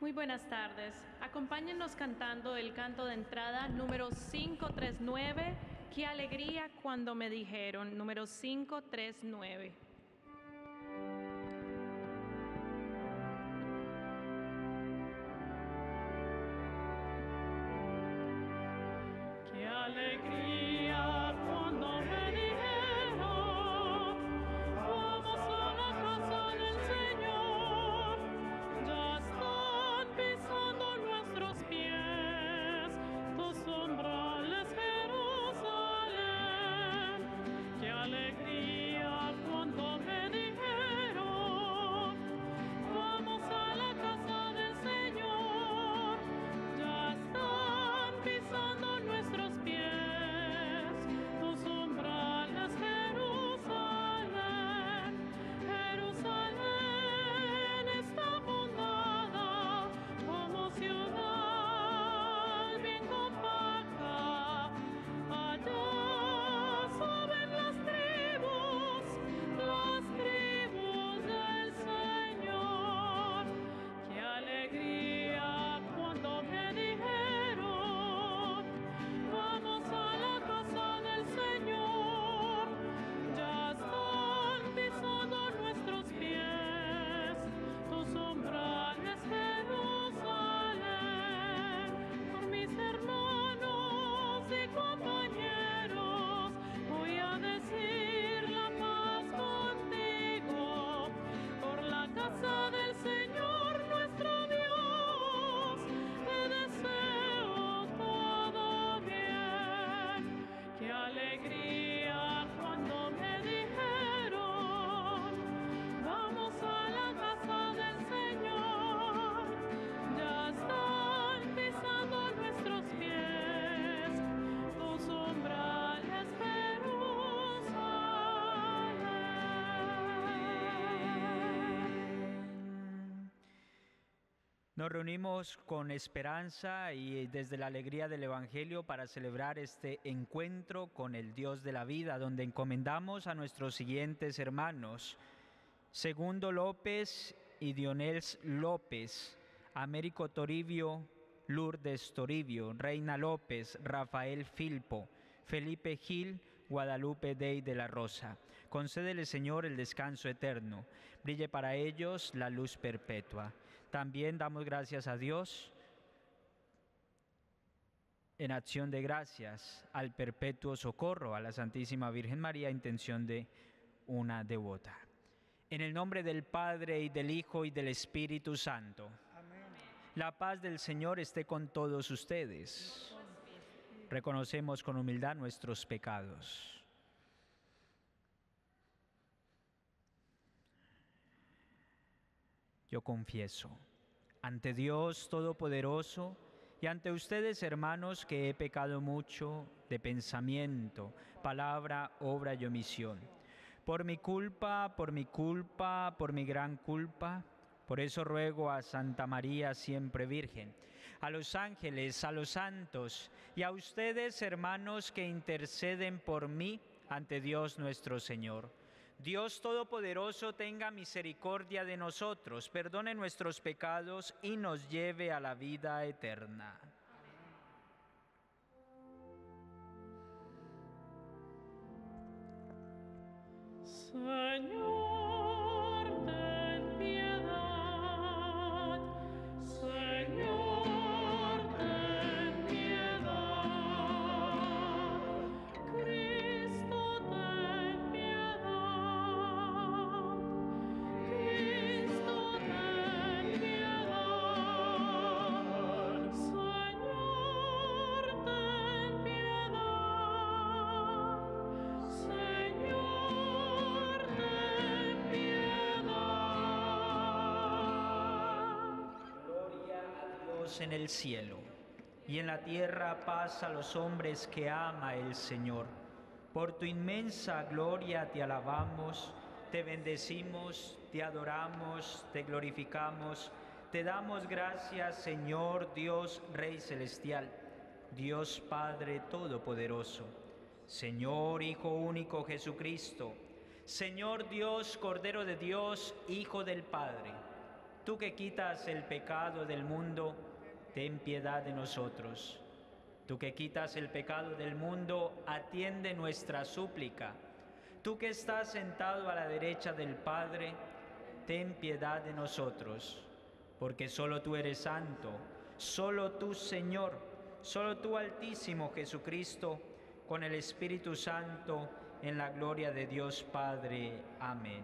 Muy buenas tardes. Acompáñennos cantando el canto de entrada número 539, Qué alegría cuando me dijeron, número 539. Qué alegría cuando me dijeron, vamos a la casa del Señor. Ya están pisando nuestros pies tus umbrales, Jerusalén. Qué alegría cuando me dijeron, vamos a la casa del Señor. Ya están pisando nuestros pies tus umbrales, Jerusalén. Jerusalén está fundada como ciudad bien compacta. Allá suben las tribus del Señor. Qué alegría cuando me dijeron, vamos a la casa del Señor. Ya están pisando nuestros pies tus umbrales, Jerusalén. Por mis hermanos y compañeros voy a decir la paz contigo. Por la casa del Señor nuestro Dios te deseo todo bien. Qué alegría cuando me dijeron, vamos a la casa del Señor. Ya están pisando nuestros pies tus umbrales, Jerusalén. Nos reunimos con esperanza y desde la alegría del Evangelio para celebrar este encuentro con el Dios de la vida, donde encomendamos a nuestros siguientes hermanos: Segundo López y Dionels López, Américo Toribio, Lourdes Toribio, Reina López, Rafael Filpo, Felipe Gil, Guadalupe Dey de la Rosa. Concédele, Señor, el descanso eterno. Brille para ellos la luz perpetua. También damos gracias a Dios en acción de gracias al perpetuo socorro a la Santísima Virgen María, intención de una devota. En el nombre del Padre, y del Hijo, y del Espíritu Santo. Amén. La paz del Señor esté con todos ustedes. Reconocemos con humildad nuestros pecados. Yo confieso ante Dios Todopoderoso y ante ustedes, hermanos, que he pecado mucho de pensamiento, palabra, obra y omisión. Por mi culpa, por mi gran culpa. Por eso ruego a Santa María siempre Virgen, a los ángeles, a los santos y a ustedes, hermanos, que interceden por mí ante Dios nuestro Señor. Dios Todopoderoso tenga misericordia de nosotros, perdone nuestros pecados y nos lleve a la vida eterna. Señor, ten piedad. Señor, ten piedad. Cristo, ten piedad. Cristo, ten piedad. Señor, ten piedad. Señor, ten piedad. Gloria a Dios en el cielo, y en la tierra paz a los hombres que ama el Señor. Por tu inmensa gloria te alabamos, te bendecimos, te adoramos, te glorificamos, te damos gracias, Señor Dios Rey Celestial, Dios Padre Todopoderoso, Señor Hijo único Jesucristo, Señor Dios, Cordero de Dios, Hijo del Padre. Tú que quitas el pecado del mundo, ten piedad de nosotros. Tú que quitas el pecado del mundo, atiende nuestra súplica. Tú que estás sentado a la derecha del Padre, ten piedad de nosotros. Porque solo tú eres santo, solo tú, Señor, solo tú, Altísimo Jesucristo, con el Espíritu Santo, en la gloria de Dios Padre. Amén.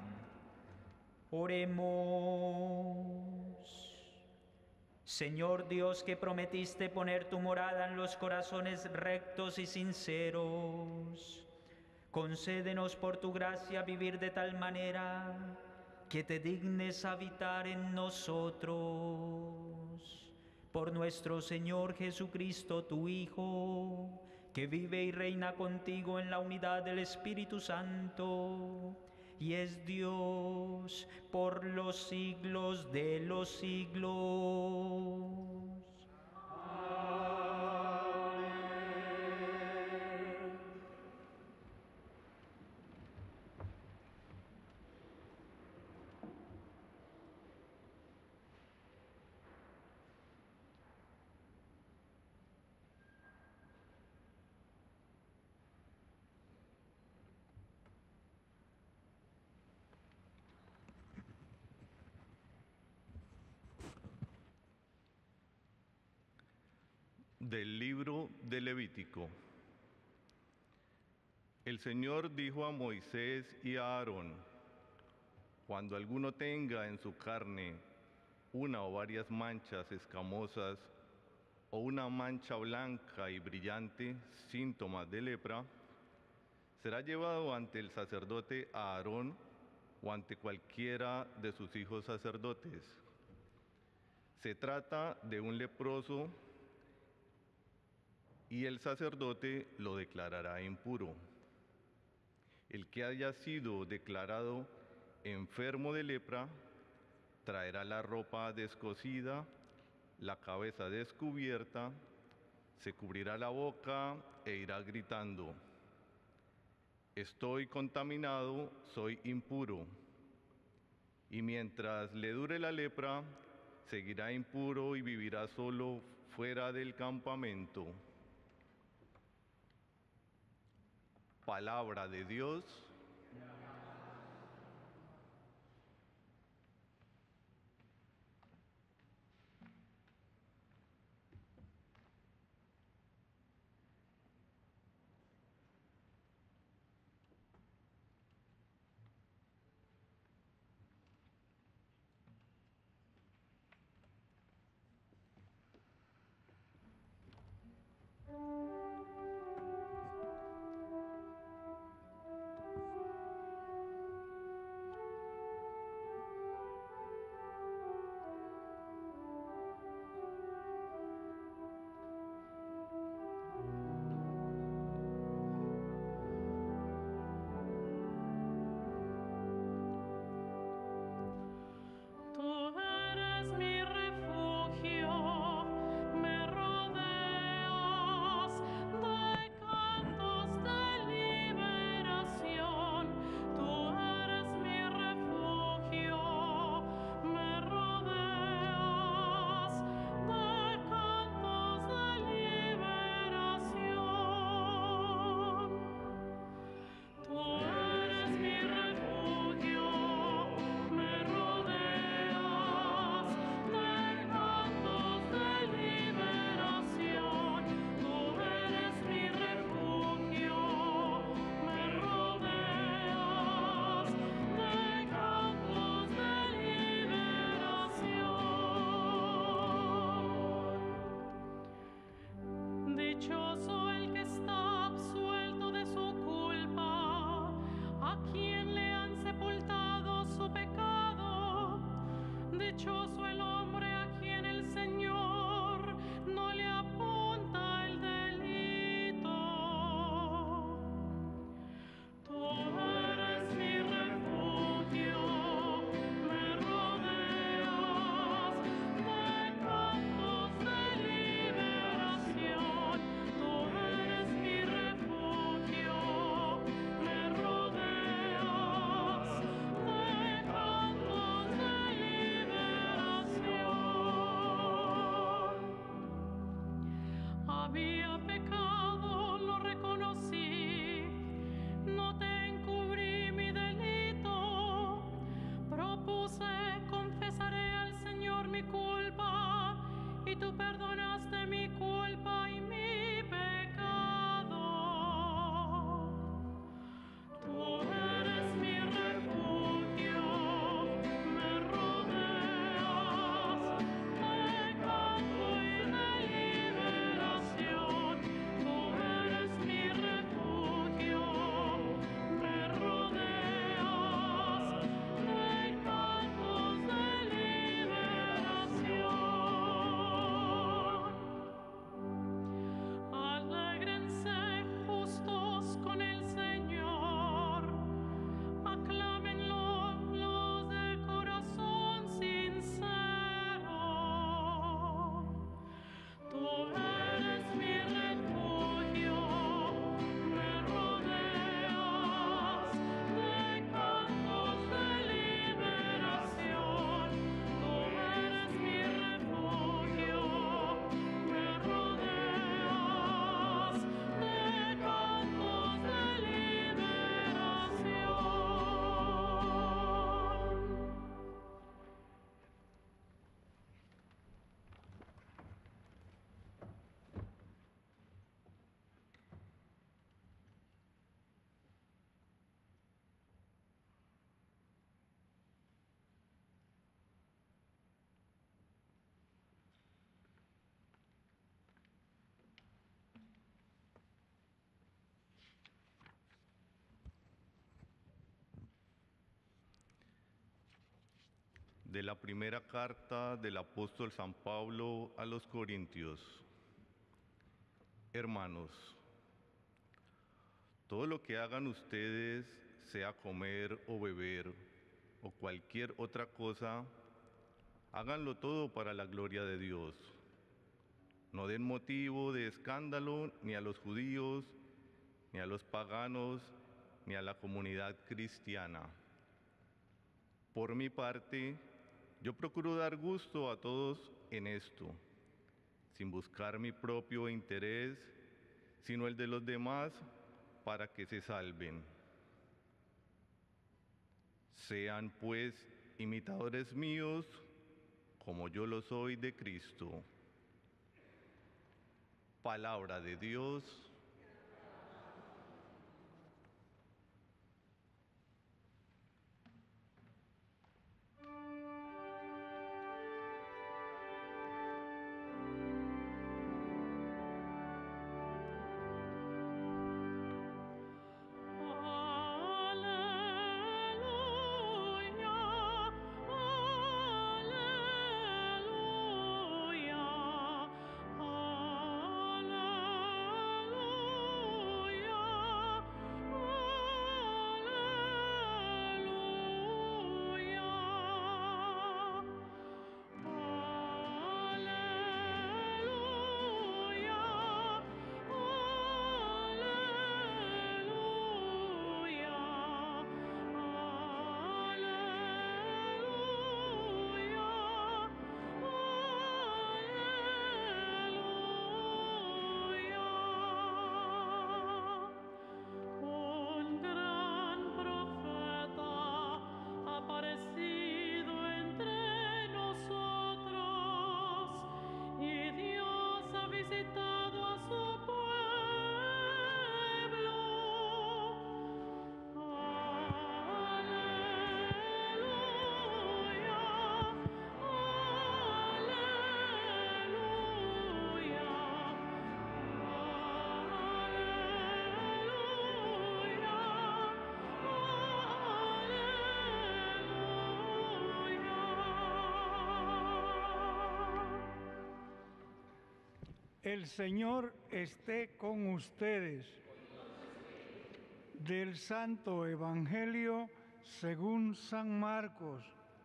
Oremos. Señor Dios, que prometiste poner tu morada en los corazones rectos y sinceros, concédenos por tu gracia vivir de tal manera que te dignes habitar en nosotros. Por nuestro Señor Jesucristo, tu Hijo, que vive y reina contigo en la unidad del Espíritu Santo, y es Dios por los siglos de los siglos. Del libro de Levítico. El Señor dijo a Moisés y a Aarón: cuando alguno tenga en su carne una o varias manchas escamosas o una mancha blanca y brillante, síntomas de lepra, será llevado ante el sacerdote Aarón o ante cualquiera de sus hijos sacerdotes. Se trata de un leproso y el sacerdote lo declarará impuro. El que haya sido declarado enfermo de lepra traerá la ropa descosida, la cabeza descubierta, se cubrirá la boca e irá gritando: estoy contaminado, soy impuro. Y mientras le dure la lepra, seguirá impuro y vivirá solo fuera del campamento. Palabra de Dios. y tú perdonaste mi culpa y mi pecado. Tú eres mi refugio, me rodeas de canto y de liberación. Tú eres mi refugio, me rodeas de cantos de liberación. Alégrense justos con el Señor, aclámenlo los de corazón sincero. Tú eres mi refugio, me rodeas de cantos de liberación. Tú eres mi refugio, me rodeas de cantos de liberación. De la primera carta del apóstol San Pablo a los Corintios. Hermanos, todo lo que hagan ustedes, sea comer o beber o cualquier otra cosa, háganlo todo para la gloria de Dios. No den motivo de escándalo ni a los judíos, ni a los paganos, ni a la comunidad cristiana. Por mi parte, yo procuro dar gusto a todos en esto, sin buscar mi propio interés, sino el de los demás, para que se salven. Sean pues imitadores míos, como yo lo soy de Cristo. Palabra de Dios. El Señor esté con ustedes. Del Santo Evangelio según San Marcos.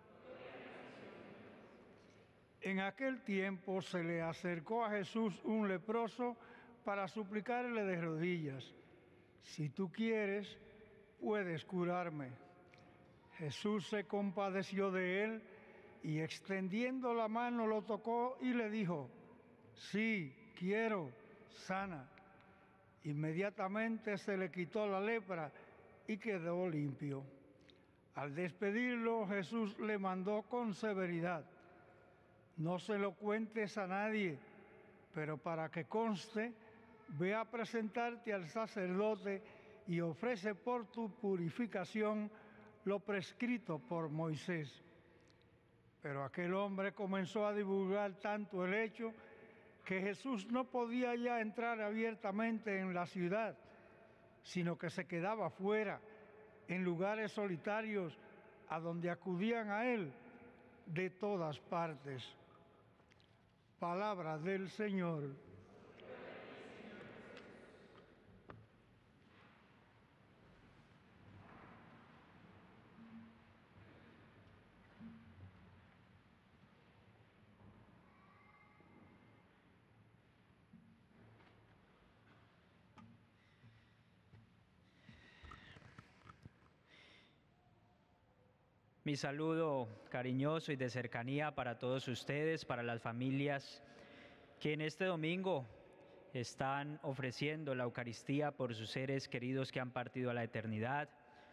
En aquel tiempo se le acercó a Jesús un leproso para suplicarle de rodillas: si tú quieres, puedes curarme. Jesús se compadeció de él y extendiendo la mano lo tocó y le dijo: sí, quiero, sana. Inmediatamente se le quitó la lepra y quedó limpio. Al despedirlo, Jesús le mandó con severidad: No se lo cuentes a nadie, pero para que conste, ve a presentarte al sacerdote y ofrece por tu purificación lo prescrito por Moisés. Pero aquel hombre comenzó a divulgar tanto el hecho que Jesús no podía ya entrar abiertamente en la ciudad, sino que se quedaba fuera, en lugares solitarios, a donde acudían a él de todas partes. Palabra del Señor. Mi saludo cariñoso y de cercanía para todos ustedes, para las familias que en este domingo están ofreciendo la Eucaristía por sus seres queridos que han partido a la eternidad.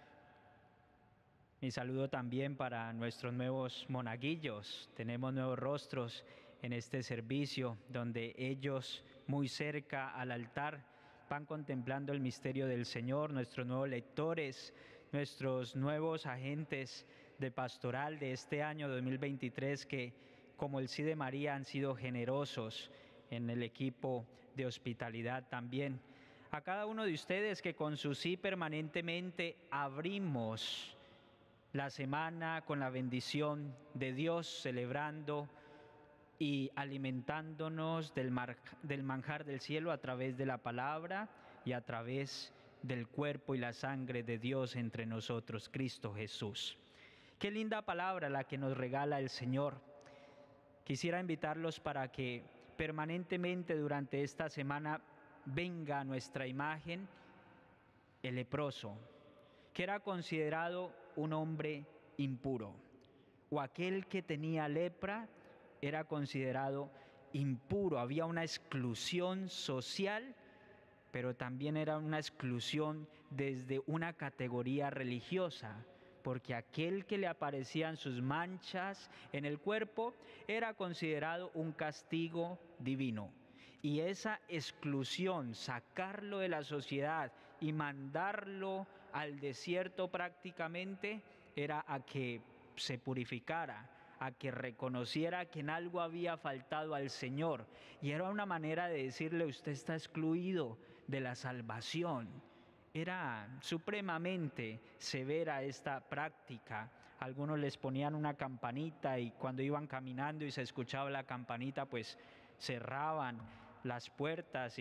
Mi saludo también para nuestros nuevos monaguillos. Tenemos nuevos rostros en este servicio donde ellos muy cerca al altar van contemplando el misterio del Señor, nuestros nuevos lectores, nuestros nuevos agentes de pastoral de este año 2023 que, como el sí de María, han sido generosos en el equipo de hospitalidad también. A cada uno de ustedes que con su sí permanentemente abrimos la semana con la bendición de Dios, celebrando y alimentándonos del manjar del cielo a través de la palabra y a través del cuerpo y la sangre de Dios entre nosotros, Cristo Jesús. Qué linda palabra la que nos regala el Señor. Quisiera invitarlos para que permanentemente durante esta semana venga a nuestra imagen el leproso, que era considerado un hombre impuro, o aquel que tenía lepra era considerado impuro. Había una exclusión social, pero también era una exclusión desde una categoría religiosa, porque aquel que le aparecían sus manchas en el cuerpo era considerado un castigo divino. Y esa exclusión, sacarlo de la sociedad y mandarlo al desierto prácticamente, era a que se purificara, a que reconociera que en algo había faltado al Señor. Y era una manera de decirle: usted está excluido de la salvación. Era supremamente severa esta práctica. Algunos les ponían una campanita y cuando iban caminando y se escuchaba la campanita, pues cerraban las puertas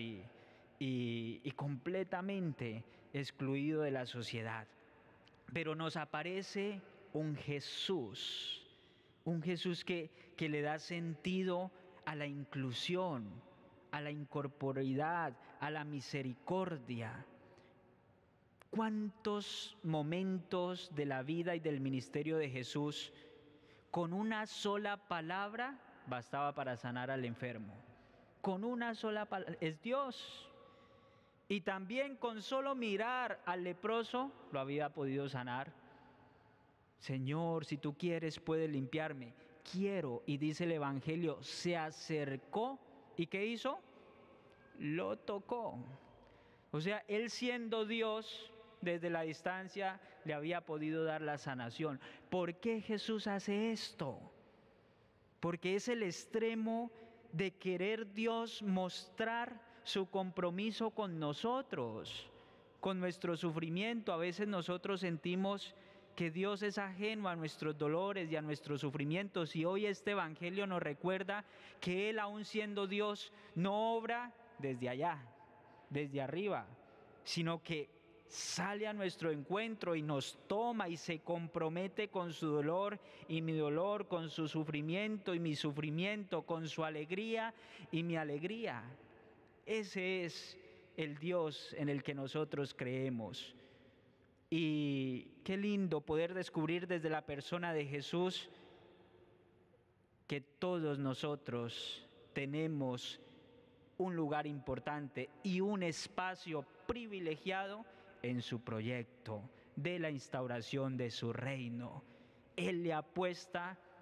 y completamente excluido de la sociedad. Pero nos aparece un Jesús que le da sentido a la inclusión, a la incorporidad, a la misericordia. ¿Cuántos momentos de la vida y del ministerio de Jesús con una sola palabra bastaba para sanar al enfermo? Con una sola palabra. Es Dios. Y también con solo mirar al leproso lo había podido sanar. Señor, si tú quieres, puedes limpiarme. Quiero. Y dice el Evangelio, se acercó. ¿Y qué hizo? Lo tocó. O sea, él siendo Dios, desde la distancia le había podido dar la sanación. ¿Por qué Jesús hace esto? Porque es el extremo de querer Dios mostrar su compromiso con nosotros, con nuestro sufrimiento. A veces nosotros sentimos que Dios es ajeno a nuestros dolores y a nuestros sufrimientos. Y hoy este Evangelio nos recuerda que Él, aun siendo Dios, no obra desde allá, desde arriba, sino que sale a nuestro encuentro y nos toma y se compromete con su dolor y mi dolor, con su sufrimiento y mi sufrimiento, con su alegría y mi alegría. Ese es el Dios en el que nosotros creemos. Y qué lindo poder descubrir desde la persona de Jesús que todos nosotros tenemos un lugar importante y un espacio privilegiado en su proyecto de la instauración de su reino. Él le apuesta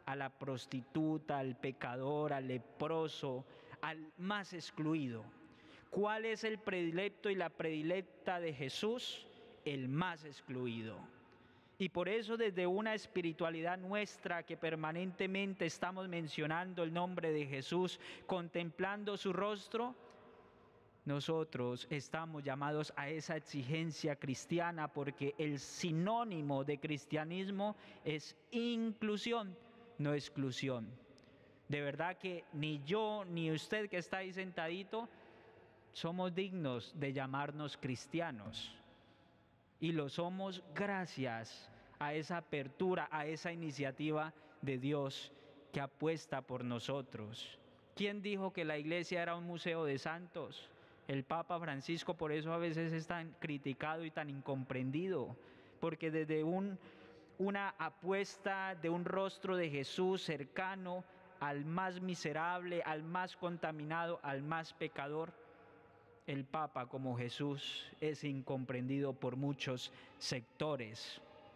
a la prostituta, al pecador, al leproso, al más excluido. ¿Cuál es el predilecto y la predilecta de Jesús? El más excluido. Y por eso desde una espiritualidad nuestra que permanentemente estamos mencionando el nombre de Jesús, contemplando su rostro, nosotros estamos llamados a esa exigencia cristiana, porque el sinónimo de cristianismo es inclusión, no exclusión. De verdad que ni yo ni usted que está ahí sentadito somos dignos de llamarnos cristianos. Y lo somos gracias a esa apertura, a esa iniciativa de Dios que apuesta por nosotros. ¿Quién dijo que la iglesia era un museo de santos? El Papa Francisco, por eso a veces es tan criticado y tan incomprendido, porque desde una apuesta de un rostro de Jesús cercano al más miserable, al más contaminado, al más pecador, el Papa como Jesús es incomprendido por muchos sectores,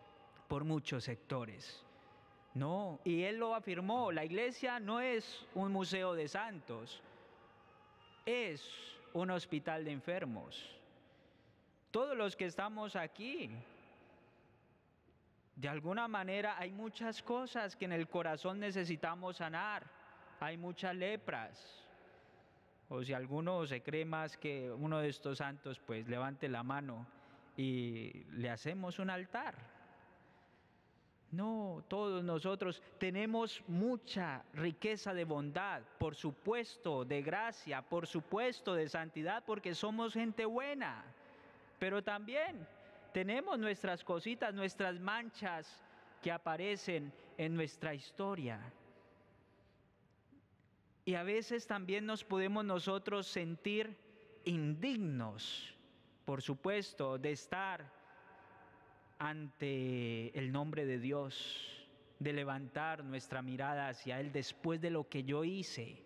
No, y él lo afirmó, la iglesia no es un museo de santos, es un hospital de enfermos. Todos los que estamos aquí, de alguna manera hay muchas cosas que en el corazón necesitamos sanar, hay muchas lepras. O si alguno se cree más que uno de estos santos, pues levante la mano y le hacemos un altar. No, todos nosotros tenemos mucha riqueza de bondad, por supuesto, de gracia, por supuesto, de santidad, porque somos gente buena. Pero también tenemos nuestras cositas, nuestras manchas que aparecen en nuestra historia. Y a veces también nos podemos nosotros sentir indignos, por supuesto, de estar ante el nombre de Dios, de levantar nuestra mirada hacia Él después de lo que yo hice.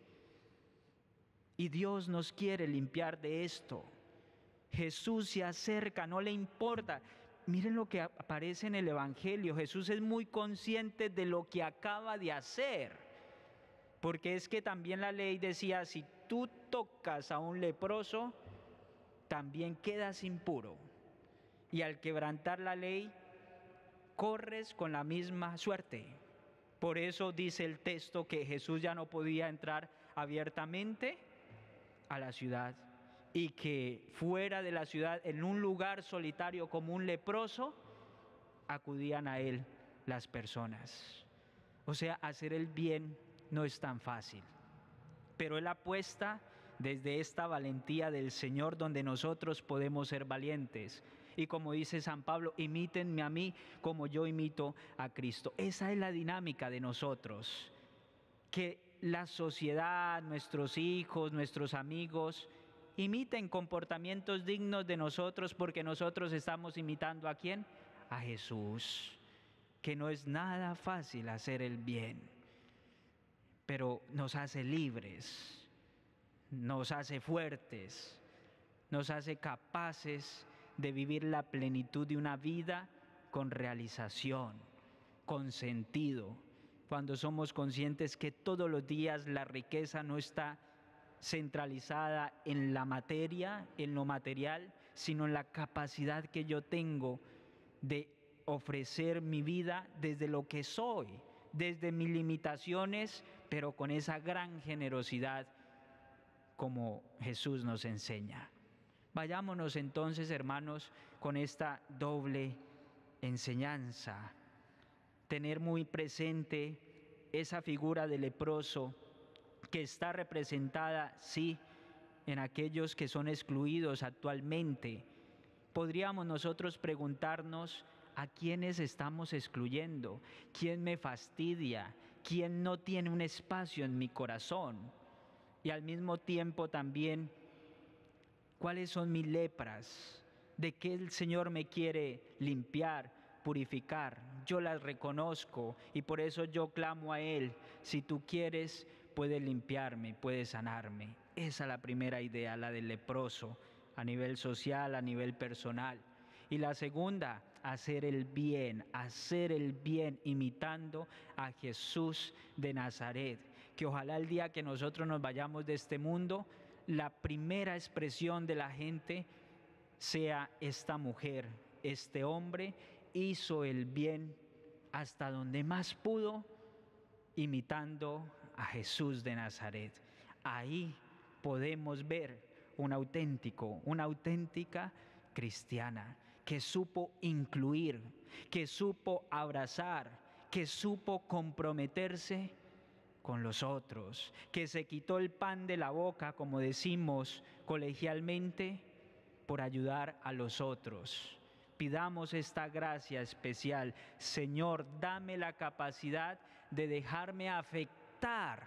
Y Dios nos quiere limpiar de esto. Jesús se acerca, no le importa. Miren lo que aparece en el Evangelio. Jesús es muy consciente de lo que acaba de hacer. Porque es que también la ley decía, si tú tocas a un leproso, también quedas impuro. Y al quebrantar la ley, corres con la misma suerte. Por eso dice el texto que Jesús ya no podía entrar abiertamente a la ciudad. Y que fuera de la ciudad, en un lugar solitario como un leproso, acudían a él las personas. O sea, hacer el bien no es tan fácil, pero Él apuesta desde esta valentía del Señor donde nosotros podemos ser valientes. Y como dice San Pablo, imítenme a mí como yo imito a Cristo. Esa es la dinámica de nosotros, que la sociedad, nuestros hijos, nuestros amigos, imiten comportamientos dignos de nosotros, porque nosotros estamos imitando ¿a quién? A Jesús, que no es nada fácil hacer el bien, pero nos hace libres, nos hace fuertes, nos hace capaces de vivir la plenitud de una vida con realización, con sentido, cuando somos conscientes que todos los días la riqueza no está centralizada en la materia, en lo material, sino en la capacidad que yo tengo de ofrecer mi vida desde lo que soy, desde mis limitaciones, pero con esa gran generosidad como Jesús nos enseña. Vayámonos entonces, hermanos, con esta doble enseñanza. Tener muy presente esa figura del leproso que está representada, sí, en aquellos que son excluidos actualmente. Podríamos nosotros preguntarnos, ¿a quiénes estamos excluyendo? ¿Quién me fastidia? ¿Quién no tiene un espacio en mi corazón? Y al mismo tiempo también, ¿cuáles son mis lepras? ¿De qué el Señor me quiere limpiar, purificar? Yo las reconozco y por eso yo clamo a Él. Si tú quieres, puedes limpiarme, puedes sanarme. Esa es la primera idea, la del leproso, a nivel social, a nivel personal. Y la segunda, hacer el bien, imitando a Jesús de Nazaret. Que ojalá el día que nosotros nos vayamos de este mundo, la primera expresión de la gente sea esta mujer, este hombre hizo el bien hasta donde más pudo, imitando a Jesús de Nazaret. Ahí podemos ver una auténtica cristiana que supo incluir, que supo abrazar, que supo comprometerse con los otros, que se quitó el pan de la boca, como decimos colegialmente, por ayudar a los otros. Pidamos esta gracia especial. Señor, dame la capacidad de dejarme afectar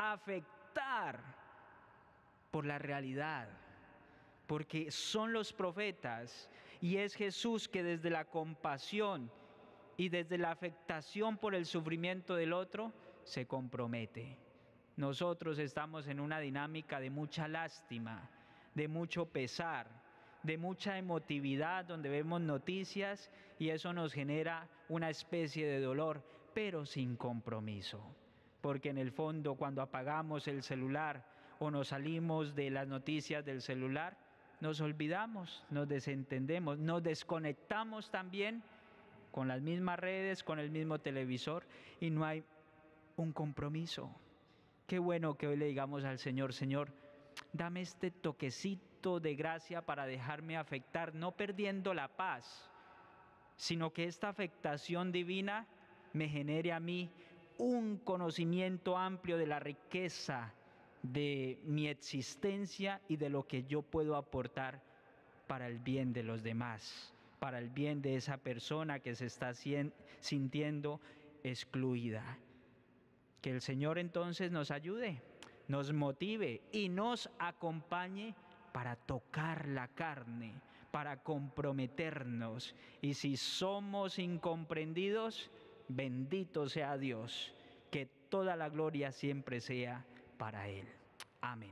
por la realidad, porque son los profetas y es Jesús que desde la compasión y desde la afectación por el sufrimiento del otro se compromete. Nosotros estamos en una dinámica de mucha lástima, de mucho pesar, de mucha emotividad, donde vemos noticias y eso nos genera una especie de dolor, pero sin compromiso. Porque en el fondo, cuando apagamos el celular o nos salimos de las noticias del celular, nos olvidamos, nos desentendemos, nos desconectamos también con las mismas redes, con el mismo televisor y no hay un compromiso. Qué bueno que hoy le digamos al Señor, Señor, dame este toquecito de gracia para dejarme afectar, no perdiendo la paz, sino que esta afectación divina me genere a mí un conocimiento amplio de la riqueza de mi existencia y de lo que yo puedo aportar para el bien de los demás, para el bien de esa persona que se está sintiendo excluida. Que el Señor entonces nos ayude, nos motive y nos acompañe para tocar la carne, para comprometernos. Y si somos incomprendidos, bendito sea Dios, que toda la gloria siempre sea para Él. Amén.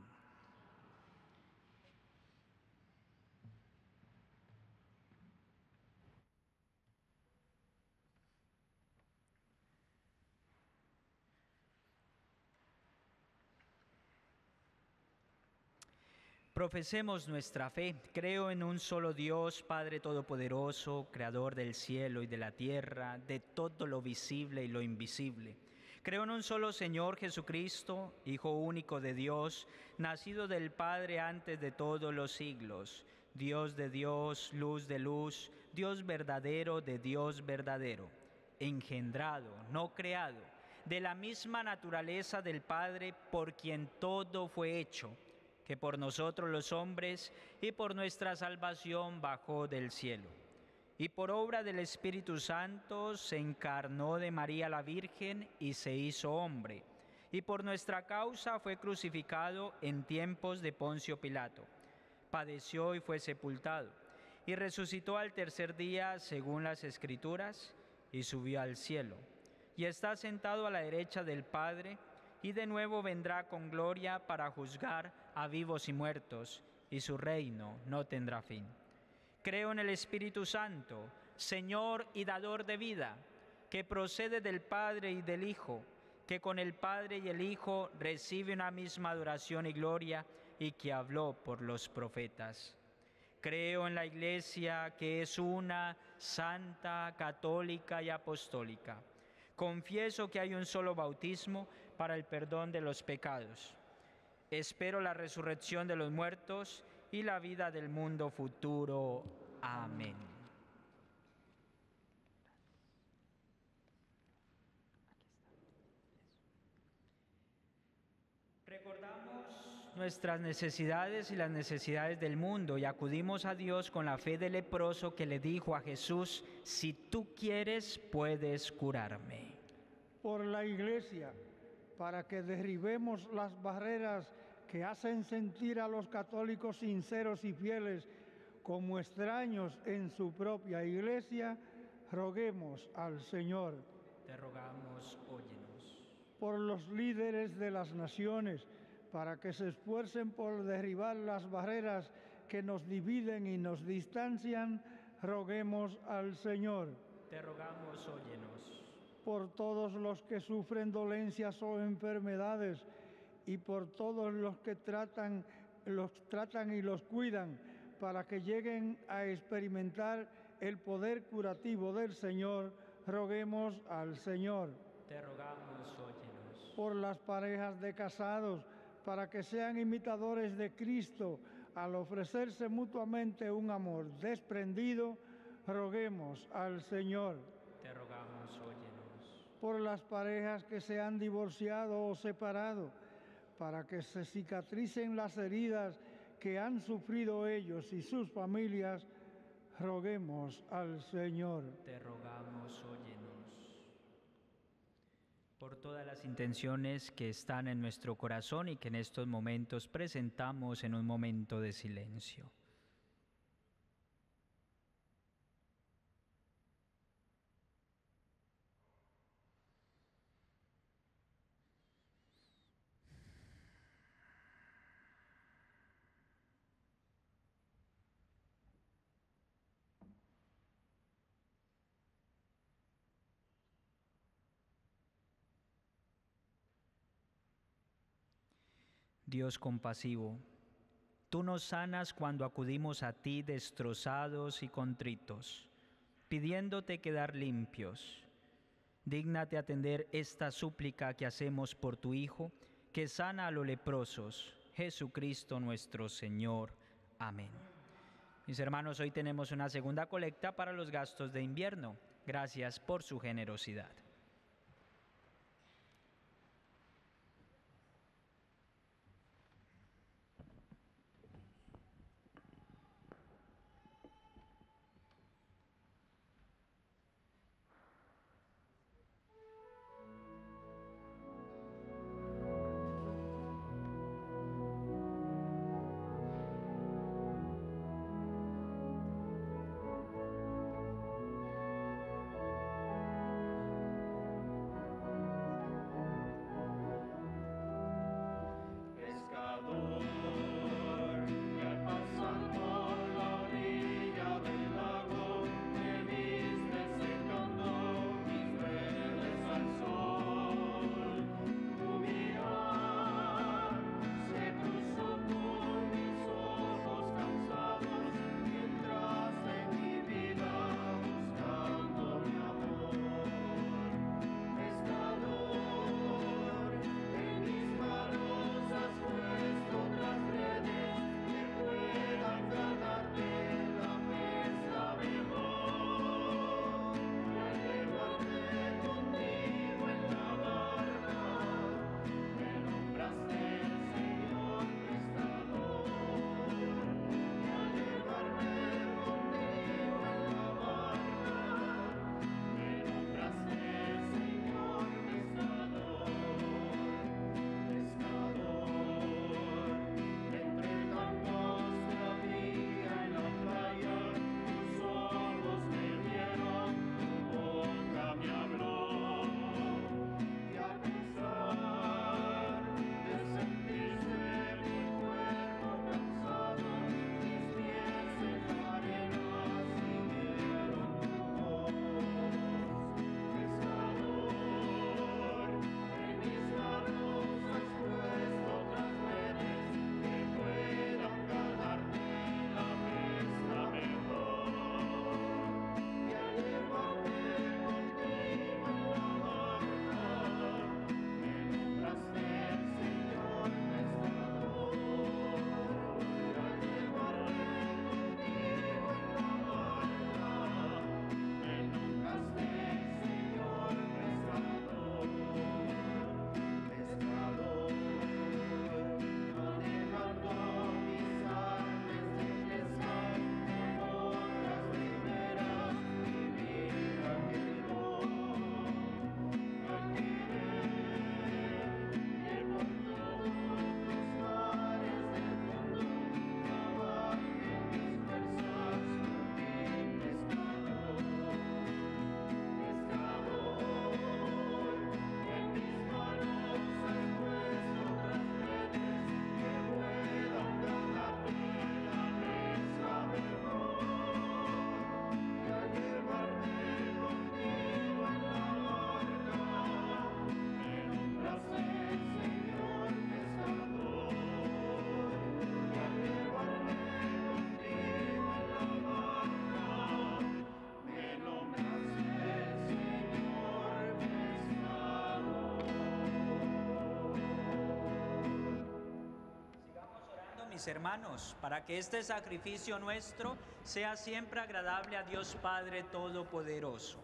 Profesemos nuestra fe. Creo en un solo Dios, Padre Todopoderoso, Creador del cielo y de la tierra, de todo lo visible y lo invisible. Creo en un solo Señor Jesucristo, Hijo único de Dios, nacido del Padre antes de todos los siglos, Dios de Dios, luz de luz, Dios verdadero de Dios verdadero, engendrado, no creado, de la misma naturaleza del Padre, por quien todo fue hecho, que por nosotros los hombres y por nuestra salvación bajó del cielo. Y por obra del Espíritu Santo se encarnó de María la Virgen y se hizo hombre. Y por nuestra causa fue crucificado en tiempos de Poncio Pilato. Padeció y fue sepultado. Y resucitó al tercer día según las Escrituras y subió al cielo. Y está sentado a la derecha del Padre y de nuevo vendrá con gloria para juzgar a vivos y muertos, y su reino no tendrá fin. Creo en el Espíritu Santo, Señor y dador de vida, que procede del Padre y del Hijo, que con el Padre y el Hijo recibe una misma adoración y gloria, y que habló por los profetas. Creo en la Iglesia, que es una, santa, católica y apostólica. Confieso que hay un solo bautismo para el perdón de los pecados. Espero la resurrección de los muertos y la vida del mundo futuro. Amén. Recordamos nuestras necesidades y las necesidades del mundo y acudimos a Dios con la fe del leproso que le dijo a Jesús: si tú quieres, puedes curarme. Por la Iglesia, para que derribemos las barreras que hacen sentir a los católicos sinceros y fieles como extraños en su propia Iglesia, roguemos al Señor. Te rogamos, óyenos. Por los líderes de las naciones, para que se esfuercen por derribar las barreras que nos dividen y nos distancian, roguemos al Señor. Te rogamos, óyenos. Por todos los que sufren dolencias o enfermedades y por todos los que los tratan y los cuidan, para que lleguen a experimentar el poder curativo del Señor, roguemos al Señor. Te rogamos, óyenos. Por las parejas de casados, para que sean imitadores de Cristo, al ofrecerse mutuamente un amor desprendido, roguemos al Señor. Te rogamos, óyenos. Por las parejas que se han divorciado o separado, para que se cicatricen las heridas que han sufrido ellos y sus familias, roguemos al Señor. Te rogamos, óyenos. Por todas las intenciones que están en nuestro corazón y que en estos momentos presentamos en un momento de silencio. Dios compasivo, tú nos sanas cuando acudimos a ti destrozados y contritos, pidiéndote quedar limpios. Dígnate atender esta súplica que hacemos por tu Hijo, que sana a los leprosos, Jesucristo nuestro Señor. Amén. Mis hermanos, hoy tenemos una segunda colecta para los gastos de invierno. Gracias por su generosidad. mis hermanos, para que este sacrificio nuestro sea siempre agradable a Dios Padre Todopoderoso.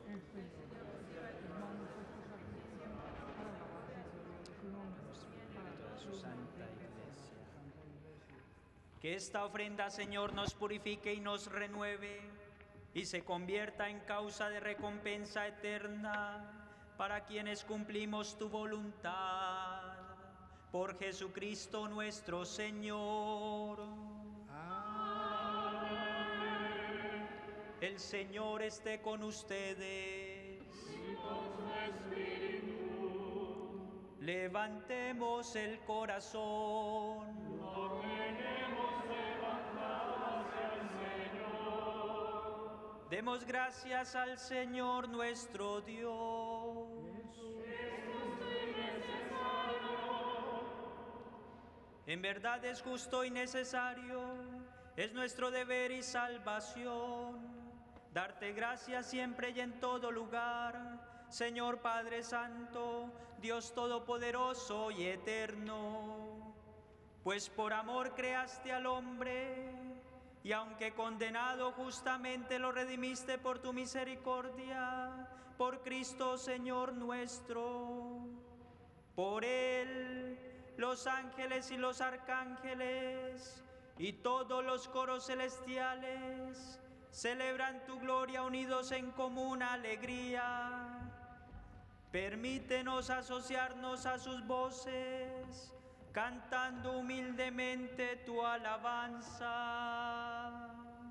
Su Santa Iglesia. Que esta ofrenda, Señor, nos purifique y nos renueve y se convierta en causa de recompensa eterna para quienes cumplimos tu voluntad. Por Jesucristo nuestro Señor. Amén. El Señor esté con ustedes. Y con su espíritu. Levantemos el corazón. Lo tenemos levantado hacia el Señor. Demos gracias al Señor nuestro Dios. En verdad es justo y necesario, es nuestro deber y salvación, darte gracias siempre y en todo lugar, Señor Padre Santo, Dios Todopoderoso y Eterno, pues por amor creaste al hombre, y aunque condenado justamente lo redimiste por tu misericordia, por Cristo Señor nuestro, por Él, los ángeles y los arcángeles y todos los coros celestiales celebran tu gloria unidos en común alegría. Permítenos asociarnos a sus voces, cantando humildemente tu alabanza.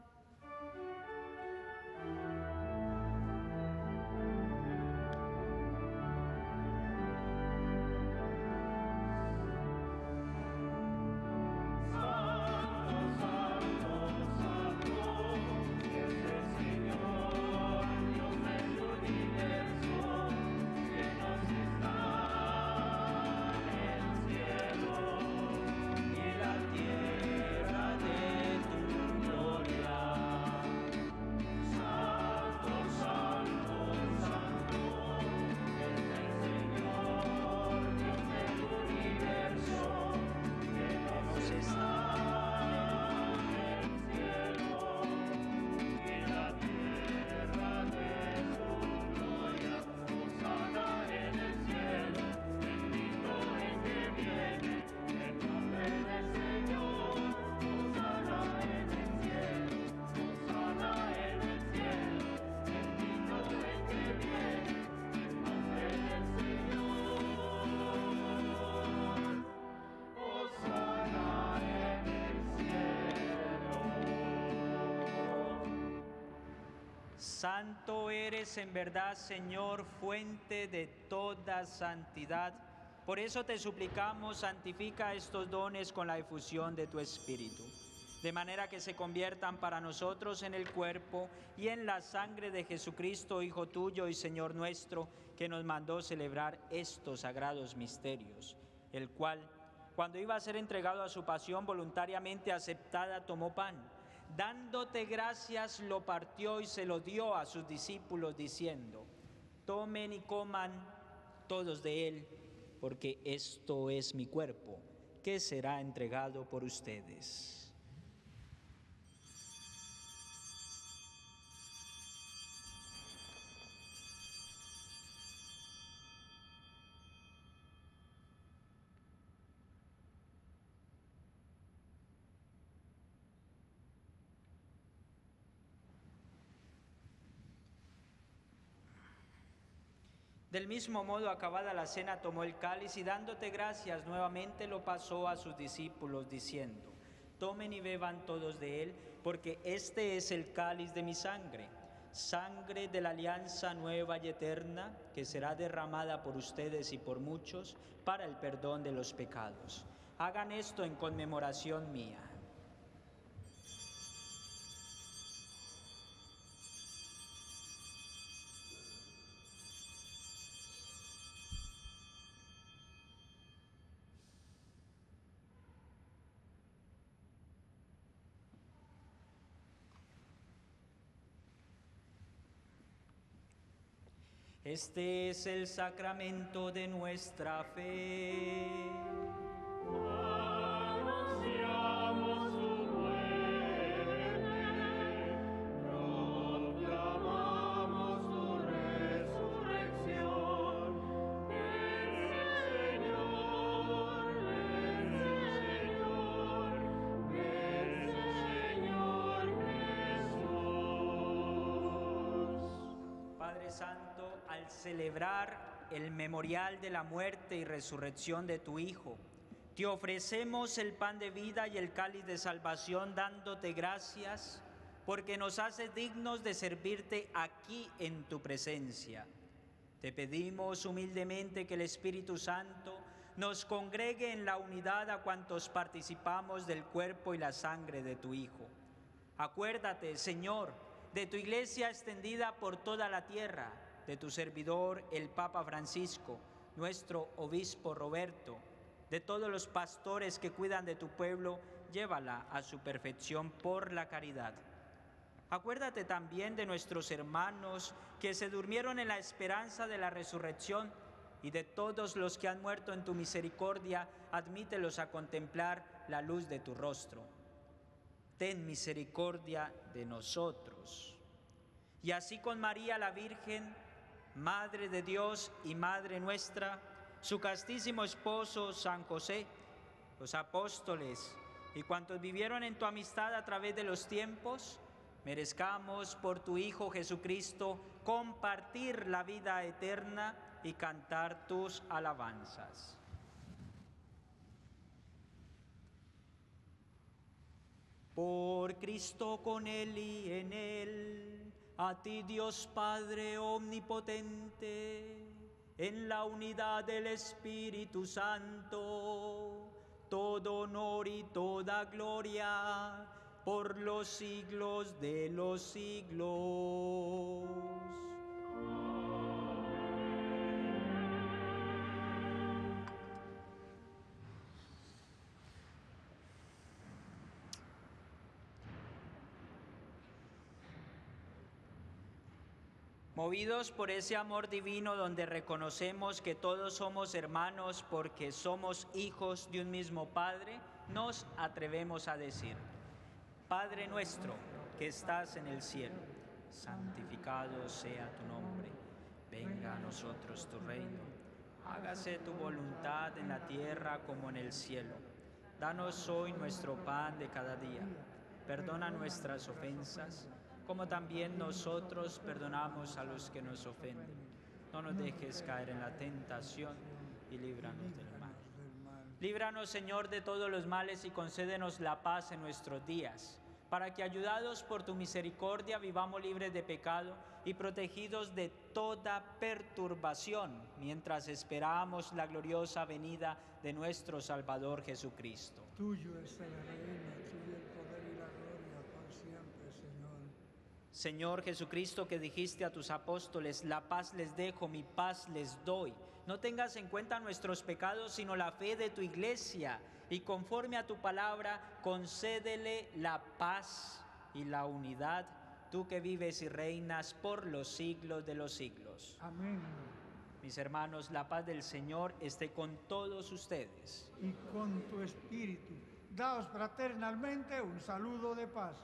Santo eres en verdad, Señor, fuente de toda santidad. Por eso te suplicamos, santifica estos dones con la efusión de tu Espíritu, de manera que se conviertan para nosotros en el cuerpo y en la sangre de Jesucristo, Hijo tuyo y Señor nuestro, que nos mandó celebrar estos sagrados misterios, el cual, cuando iba a ser entregado a su pasión voluntariamente aceptada, tomó pan. Dándote gracias, lo partió y se lo dio a sus discípulos, diciendo: tomen y coman todos de él, porque esto es mi cuerpo, que será entregado por ustedes. Del mismo modo, acabada la cena, tomó el cáliz y dándote gracias nuevamente lo pasó a sus discípulos, diciendo: tomen y beban todos de él, porque este es el cáliz de mi sangre, sangre de la alianza nueva y eterna, que será derramada por ustedes y por muchos para el perdón de los pecados. Hagan esto en conmemoración mía. Este es el sacramento de nuestra fe. Anunciamos Santo, al celebrar el memorial de la muerte y resurrección de tu Hijo, te ofrecemos el pan de vida y el cáliz de salvación, dándote gracias porque nos haces dignos de servirte aquí en tu presencia. Te pedimos humildemente que el Espíritu Santo nos congregue en la unidad a cuantos participamos del cuerpo y la sangre de tu Hijo. Acuérdate, Señor, de tu iglesia extendida por toda la tierra, de tu servidor el Papa Francisco, nuestro obispo Roberto, de todos los pastores que cuidan de tu pueblo, llévala a su perfección por la caridad. Acuérdate también de nuestros hermanos que se durmieron en la esperanza de la resurrección y de todos los que han muerto en tu misericordia, admítelos a contemplar la luz de tu rostro. Ten misericordia de nosotros. Y así con María la Virgen, Madre de Dios y Madre nuestra, su castísimo esposo San José, los apóstoles y cuantos vivieron en tu amistad a través de los tiempos, merezcamos por tu Hijo Jesucristo compartir la vida eterna y cantar tus alabanzas. Por Cristo, con Él y en Él, a ti Dios Padre omnipotente, en la unidad del Espíritu Santo, todo honor y toda gloria por los siglos de los siglos. Movidos por ese amor divino donde reconocemos que todos somos hermanos porque somos hijos de un mismo Padre, nos atrevemos a decir: Padre nuestro que estás en el cielo, santificado sea tu nombre. Venga a nosotros tu reino. Hágase tu voluntad en la tierra como en el cielo. Danos hoy nuestro pan de cada día. Perdona nuestras ofensas, como también nosotros perdonamos a los que nos ofenden. No nos dejes caer en la tentación y líbranos del mal. Líbranos, Señor, de todos los males y concédenos la paz en nuestros días, para que, ayudados por tu misericordia, vivamos libres de pecado y protegidos de toda perturbación, mientras esperamos la gloriosa venida de nuestro Salvador Jesucristo. Tuyo es el reino, tuyo el poder y la gloria por siempre, Señor. Señor Jesucristo, que dijiste a tus apóstoles: la paz les dejo, mi paz les doy. No tengas en cuenta nuestros pecados, sino la fe de tu iglesia, y conforme a tu palabra, concédele la paz y la unidad, tú que vives y reinas por los siglos de los siglos. Amén. Mis hermanos, la paz del Señor esté con todos ustedes. Y con tu espíritu. Daos fraternalmente un saludo de paz.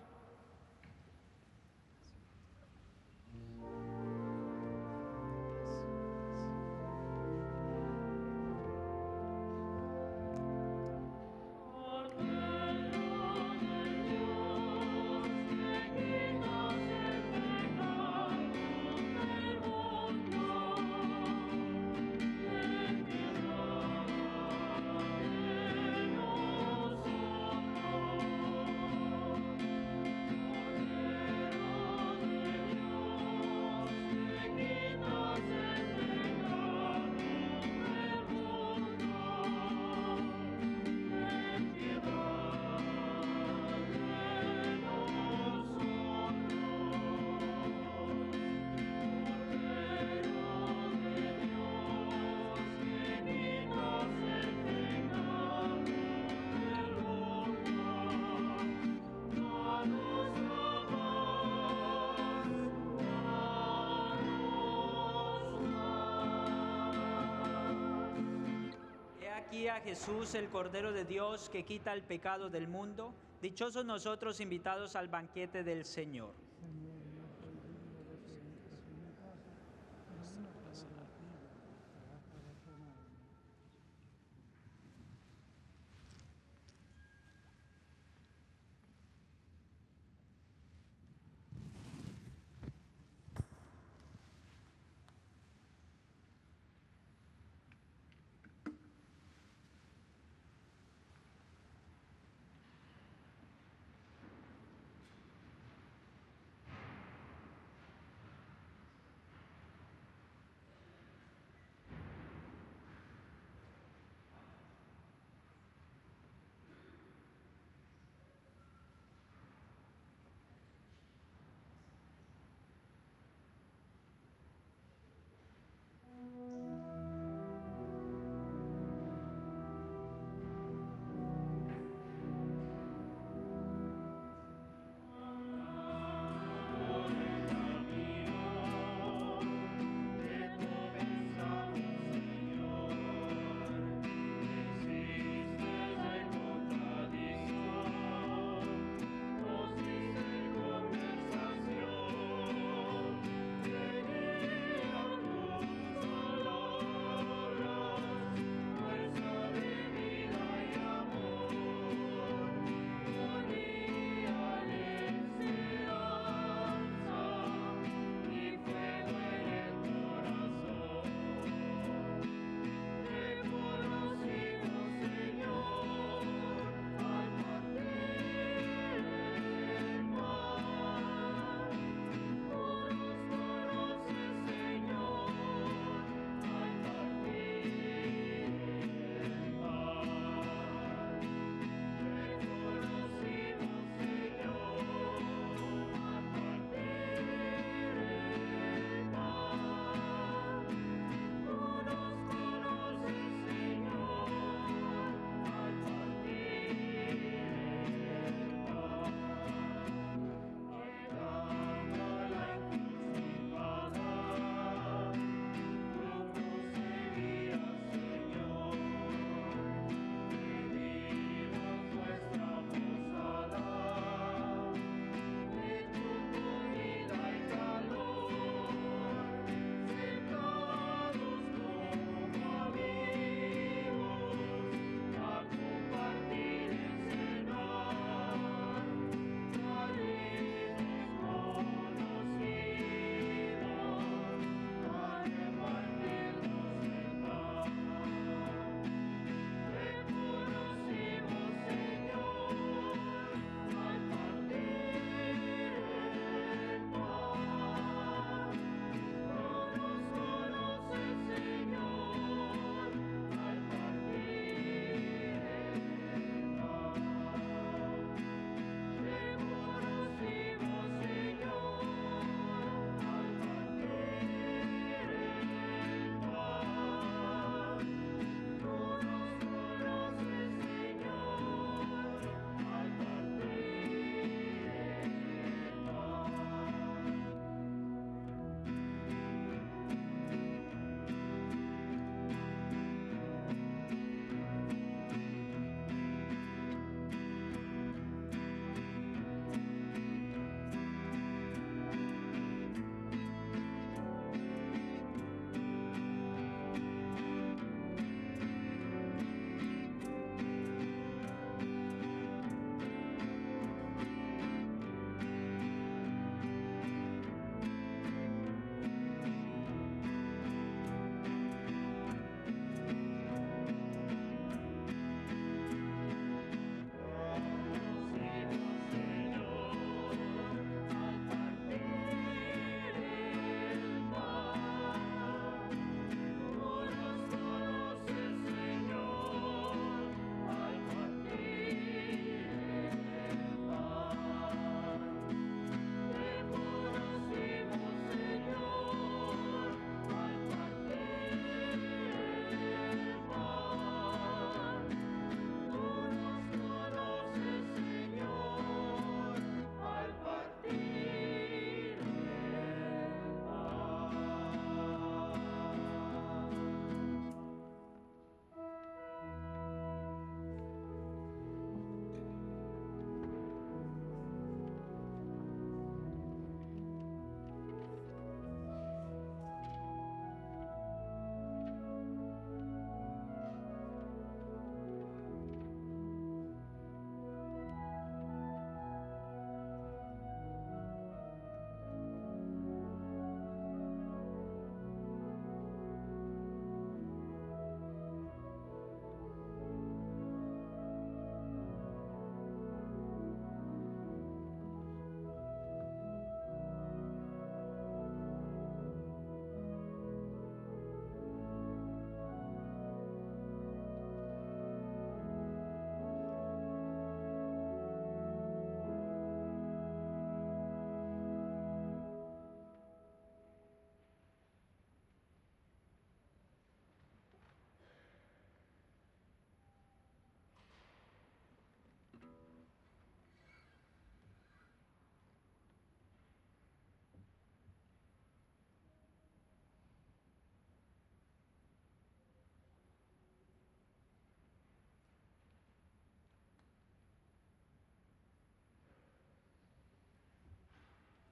A Jesús, el Cordero de Dios, que quita el pecado del mundo. Dichosos nosotros invitados al banquete del Señor.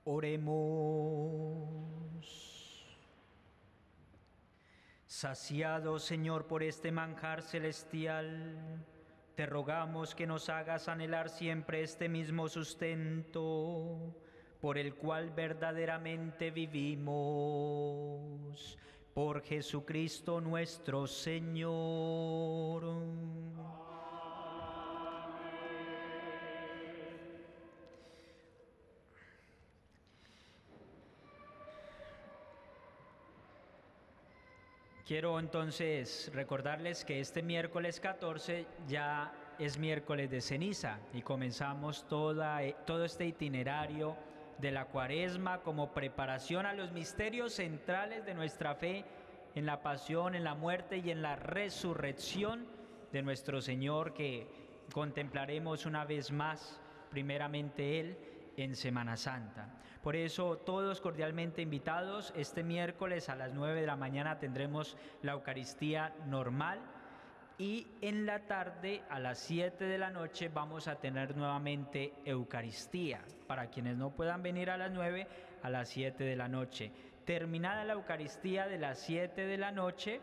Oremos. Saciado, Señor, por este manjar celestial, te rogamos que nos hagas anhelar siempre este mismo sustento, por el cual verdaderamente vivimos. Por Jesucristo nuestro Señor. Quiero entonces recordarles que este miércoles 14 ya es miércoles de ceniza y comenzamos todo este itinerario de la Cuaresma como preparación a los misterios centrales de nuestra fe en la pasión, en la muerte y en la resurrección de nuestro Señor, que contemplaremos una vez más, primeramente Él, en Semana Santa. Por eso, todos cordialmente invitados. Este miércoles a las 9 de la mañana tendremos la Eucaristía normal y en la tarde a las 7 de la noche vamos a tener nuevamente Eucaristía. Para quienes no puedan venir a las 9, a las 7 de la noche. Terminada la Eucaristía de las 7 de la noche,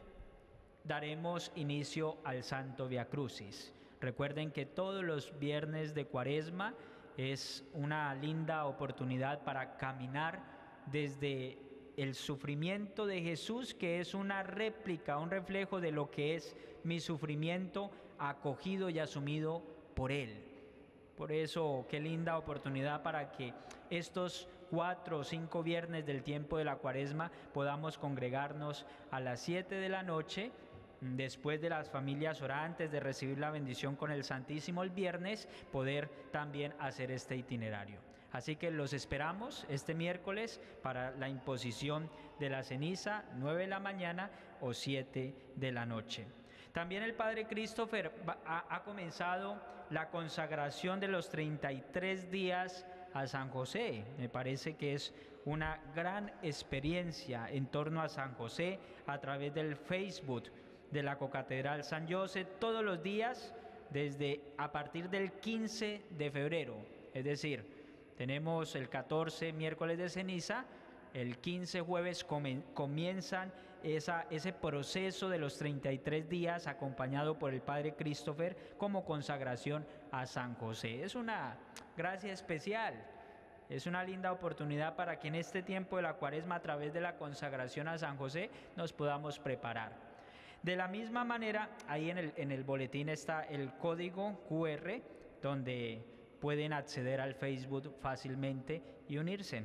daremos inicio al Santo Via Crucis. Recuerden que todos los viernes de Cuaresma es una linda oportunidad para caminar desde el sufrimiento de Jesús, que es una réplica, un reflejo de lo que es mi sufrimiento acogido y asumido por Él. Por eso, qué linda oportunidad para que estos 4 o 5 viernes del tiempo de la Cuaresma podamos congregarnos a las 7 de la noche, después de las familias orantes, de recibir la bendición con el Santísimo el viernes, poder también hacer este itinerario. Así que los esperamos este miércoles para la imposición de la ceniza, 9 de la mañana o 7 de la noche. También el Padre Christopher ha comenzado la consagración de los 33 días a San José. Me parece que es una gran experiencia en torno a San José a través del Facebook de la Cocatedral San José, todos los días a partir del 15 de febrero. Es decir, tenemos el 14 miércoles de ceniza, el 15 jueves comienzan ese proceso de los 33 días acompañado por el Padre Christopher como consagración a San José. Es una gracia especial, es una linda oportunidad para que en este tiempo de la Cuaresma, a través de la consagración a San José, nos podamos preparar. De la misma manera, ahí en el boletín está el código QR, donde pueden acceder al Facebook fácilmente y unirse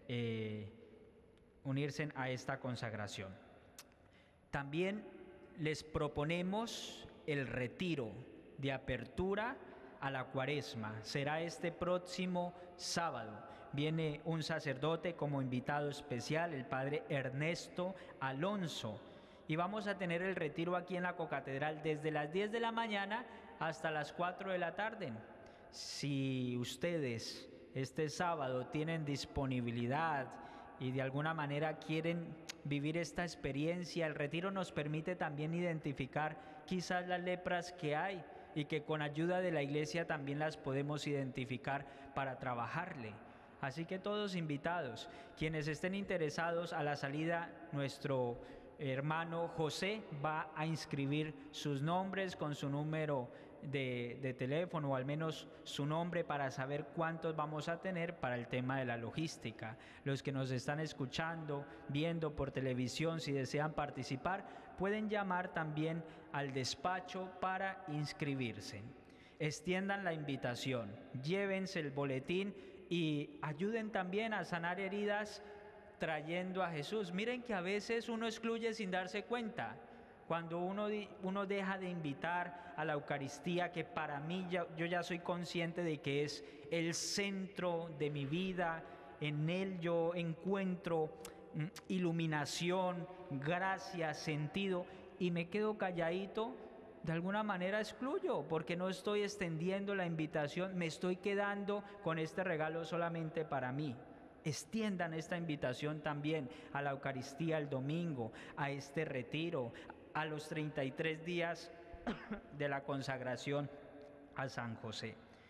a esta consagración. También les proponemos el retiro de apertura a la Cuaresma. Será este próximo sábado. Viene un sacerdote como invitado especial, el Padre Ernesto Alonso. Y vamos a tener el retiro aquí en la Cocatedral desde las 10 de la mañana hasta las 4 de la tarde. Si ustedes este sábado tienen disponibilidad y de alguna manera quieren vivir esta experiencia, el retiro nos permite también identificar quizás las lepras que hay y que con ayuda de la Iglesia también las podemos identificar para trabajarle. Así que todos invitados, quienes estén interesados, a la salida nuestro hermano José va a inscribir sus nombres con su número de teléfono, o al menos su nombre, para saber cuántos vamos a tener para el tema de la logística. Los que nos están escuchando, viendo por televisión, si desean participar, pueden llamar también al despacho para inscribirse. Extiendan la invitación, llévense el boletín y ayuden también a sanar heridas trayendo a Jesús. Miren que a veces uno excluye sin darse cuenta. Cuando uno deja de invitar a la Eucaristía, que para mí yo ya soy consciente de que es el centro de mi vida, en él yo encuentro iluminación, gracia, sentido, y me quedo calladito, de alguna manera excluyo, porque no estoy extendiendo la invitación, me estoy quedando con este regalo solamente para mí. Extiendan esta invitación también a la Eucaristía el domingo, a este retiro, a los 33 días de la consagración a San José.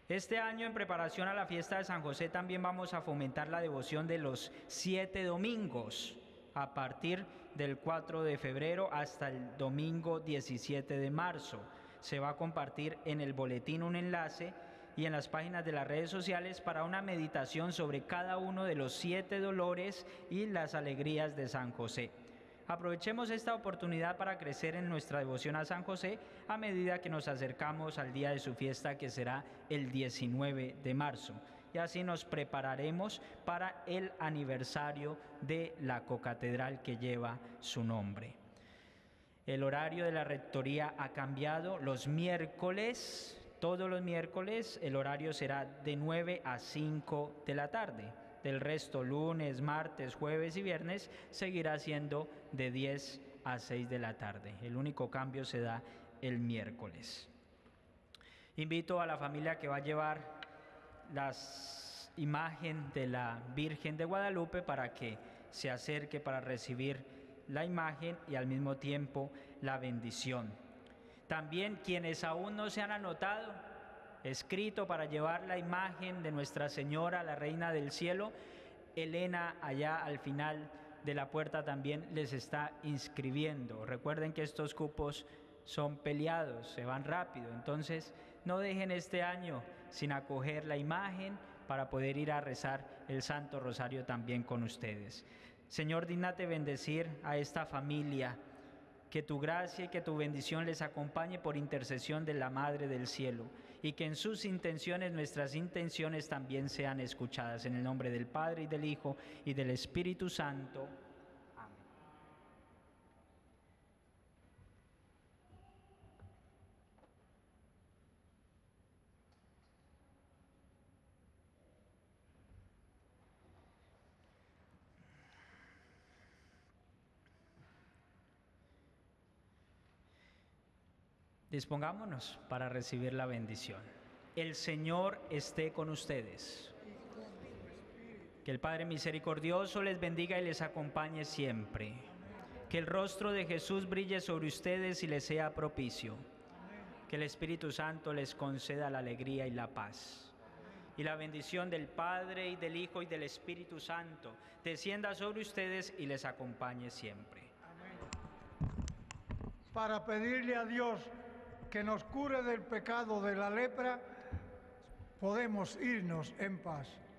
Este año, en preparación a la fiesta de San José, también vamos a fomentar la devoción de los 7 domingos, a partir del 4 de febrero hasta el domingo 17 de marzo. Se va a compartir en el boletín un enlace y en las páginas de las redes sociales para una meditación sobre cada uno de los 7 dolores y las alegrías de San José. Aprovechemos esta oportunidad para crecer en nuestra devoción a San José a medida que nos acercamos al día de su fiesta, que será el 19 de marzo. Y así nos prepararemos para el aniversario de la cocatedral que lleva su nombre. El horario de la rectoría ha cambiado. Los miércoles, todos los miércoles, el horario será de 9 a 5 de la tarde. Del resto, lunes, martes, jueves y viernes, seguirá siendo de 10 a 6 de la tarde. El único cambio se da el miércoles. Invito a la familia que va a llevar la imagen de la Virgen de Guadalupe para que se acerque para recibir la imagen y al mismo tiempo la bendición. También quienes aún no se han anotado, escrito para llevar la imagen de Nuestra Señora, la Reina del Cielo, Elena allá al final de la puerta también les está inscribiendo. Recuerden que estos cupos son peleados, se van rápido, entonces no dejen este año sin acoger la imagen para poder ir a rezar el Santo Rosario también con ustedes. Señor, dígnate bendecir a esta familia, que tu gracia y que tu bendición les acompañe por intercesión de la Madre del Cielo, y que en sus intenciones nuestras intenciones también sean escuchadas. En el nombre del Padre, y del Hijo, y del Espíritu Santo. Amén. Dispongámonos para recibir la bendición. El Señor esté con ustedes. Que el Padre misericordioso les bendiga y les acompañe siempre. Que el rostro de Jesús brille sobre ustedes y les sea propicio. Que el Espíritu Santo les conceda la alegría y la paz. Y la bendición del Padre, y del Hijo, y del Espíritu Santo descienda sobre ustedes y les acompañe siempre. Para pedirle a Dios que nos cure del pecado de la lepra, podemos irnos en paz.